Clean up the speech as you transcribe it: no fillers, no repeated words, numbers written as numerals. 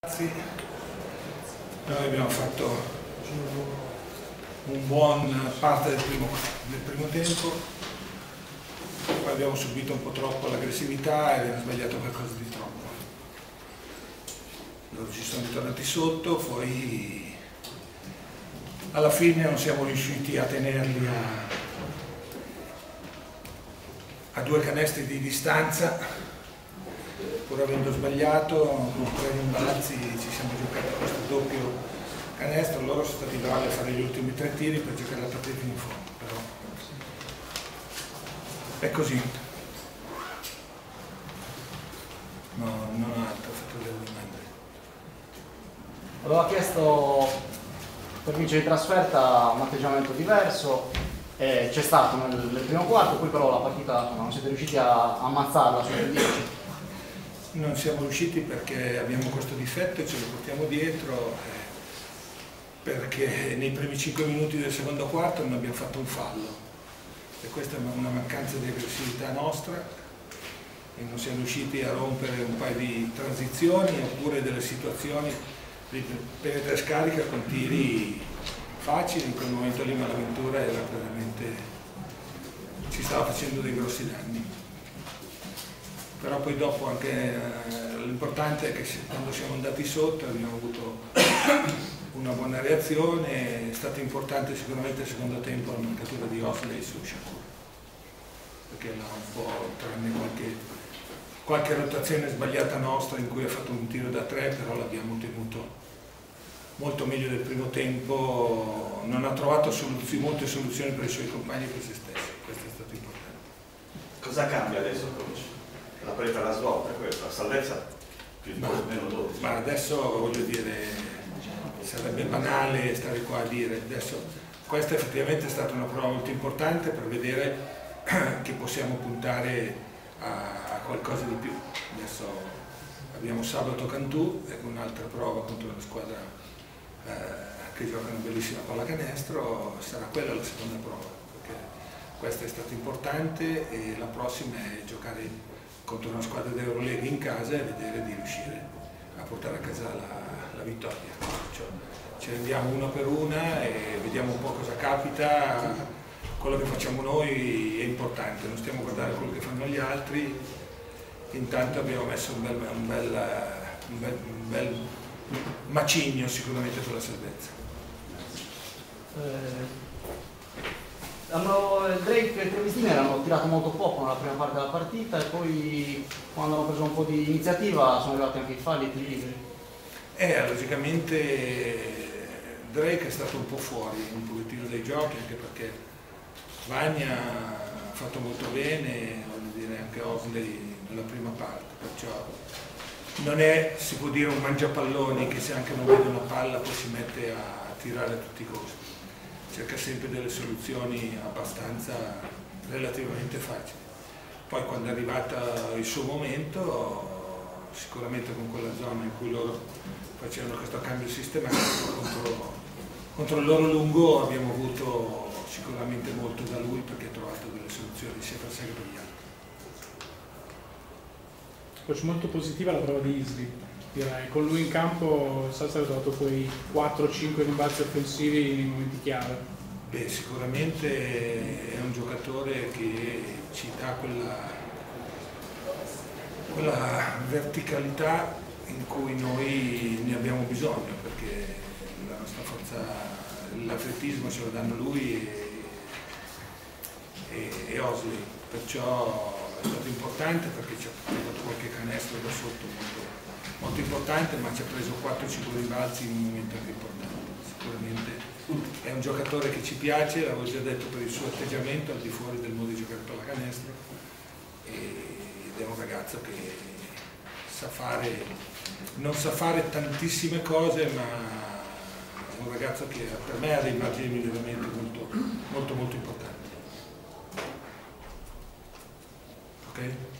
Noi abbiamo fatto un buon parte del primo tempo, poi abbiamo subito un po' troppo l'aggressività e abbiamo sbagliato qualcosa di troppo. Loro ci sono ritornati sotto, poi alla fine non siamo riusciti a tenerli a 2 canestri di distanza. Pur avendo sbagliato, con 3 rimbalzi ci siamo giocati questo doppio canestro, loro sono stati bravi a fare gli ultimi 3 tiri per giocare la partita in fondo, però è così. No, non ho altro, ho fatto delle domande. Aveva chiesto per vincere in trasferta un atteggiamento diverso, c'è stato nel primo quarto, poi però la partita non siete riusciti a ammazzarla sul 10. Non siamo riusciti perché abbiamo questo difetto e ce lo portiamo dietro, perché nei primi 5 minuti del secondo quarto non abbiamo fatto un fallo e questa è una mancanza di aggressività nostra e non siamo riusciti a rompere un paio di transizioni oppure delle situazioni di penetra e scarica con tiri facili. In quel momento lì Malaventura era veramente, ci stava facendo dei grossi danni. Però poi dopo anche l'importante è che quando siamo andati sotto abbiamo avuto una buona reazione. È stato importante sicuramente il secondo tempo la mancatura di Osley su Shakur, perché là un po', tranne qualche rotazione sbagliata nostra in cui ha fatto un tiro da 3, però l'abbiamo tenuto molto meglio del primo tempo. Non ha trovato molte soluzioni per i suoi compagni e per se stesso, questo è stato importante. Cosa cambia adesso, coach? La parità, la svolta, la salvezza più meno 12. Ma adesso voglio dire, sarebbe banale stare qua a dire, adesso questa effettivamente è stata una prova molto importante per vedere che possiamo puntare a qualcosa di più. Adesso abbiamo sabato Cantù, è un'altra prova contro una squadra che gioca una bellissima pallacanestro, sarà quella la seconda prova, perché questa è stata importante e la prossima è giocare contro una squadra dell'Eurolega in casa e vedere di riuscire a portare a casa la vittoria. Cioè, ci rendiamo una per una e vediamo un po' cosa capita. Quello che facciamo noi è importante, non stiamo a guardare quello che fanno gli altri. Intanto abbiamo messo un bel macigno sicuramente per la salvezza. Drake e Trevestini hanno tirato molto poco nella prima parte della partita e poi quando hanno preso un po' di iniziativa sono arrivati anche i falli e i tiri liberi. Logicamente Drake è stato un po' fuori un pochettino dai giochi, anche perché Vagna ha fatto molto bene, voglio dire anche Osley nella prima parte, perciò non è, si può dire, un mangiapalloni che se anche non vede una palla poi si mette a tirare a tutti i costi. Cerca sempre delle soluzioni abbastanza relativamente facili. Poi quando è arrivato il suo momento, sicuramente con quella zona in cui loro facevano questo cambio sistematico contro il loro lungo abbiamo avuto sicuramente molto da lui, perché ha trovato delle soluzioni sia per sé che per gli altri. Coach, molto positiva la prova di Isli, direi. Con lui in campo Salsa ha trovato poi 4-5 rimbalzi offensivi nei momenti chiave. Beh, sicuramente è un giocatore che ci dà quella verticalità in cui noi ne abbiamo bisogno, perché la nostra forza, l'atletismo ce lo danno lui e Osley, perciò è stato importante perché ci ha fatto qualche canestro da sotto molto importante, ma ci ha preso 4-5 rimbalzi in un momento anche importante. Sicuramente è un giocatore che ci piace, l'avevo già detto, per il suo atteggiamento al di fuori del modo di giocare pallacanestro, ed è un ragazzo che non sa fare tantissime cose, ma è un ragazzo che per me ha dei margini di miglioramento molto importanti. Okay?